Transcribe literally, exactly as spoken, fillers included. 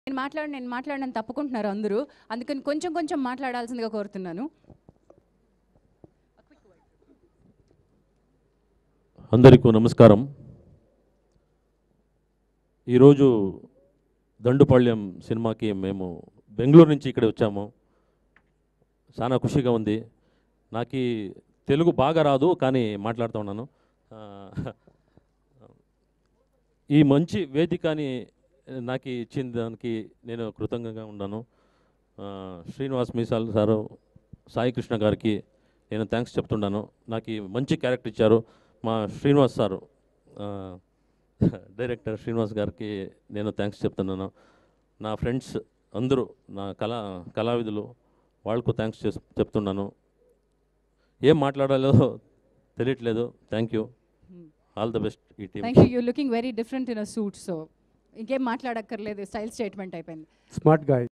నేను మాట్లాడి నేను మాట్లాడనని తప్పుకుంటున్నారు అందరూ. అందుకని కొంచెం కొంచెం మాట్లాడాల్సిందిగా కోరుతున్నాను. అందరికీ నమస్కారం. ఈరోజు దండుపాళ్యం సినిమాకి మేము బెంగళూరు నుంచి ఇక్కడ వచ్చాము. చాలా ఖుషిగా ఉంది. నాకు తెలుగు బాగా రాదు, కానీ మాట్లాడుతూ ఉన్నాను. ఈ మంచి వేదికని నాకు ఇచ్చిన దానికి నేను కృతజ్ఞంగా ఉన్నాను. శ్రీనివాస్ మీసాల్ సారు, సాయి కృష్ణ గారికి నేను థ్యాంక్స్ చెప్తున్నాను. నాకు మంచి క్యారెక్టర్ ఇచ్చారు. మా శ్రీనివాస్ సారు, డైరెక్టర్ శ్రీనివాస్ గారికి నేను థ్యాంక్స్ చెప్తున్నాను. నా ఫ్రెండ్స్ అందరూ, నా కళా కళావిధులు వాళ్ళకు థ్యాంక్స్ చెప్తున్నాను. ఏం మాట్లాడాలో తెలియట్లేదు. Thank you. All the best ఈ team. Thank you. You looking very different in a suit. So ఇంకేం మాట్లాడక్కర్లేదు, స్టైల్ స్టేట్మెంట్ అయిపోయింది. Smart guy.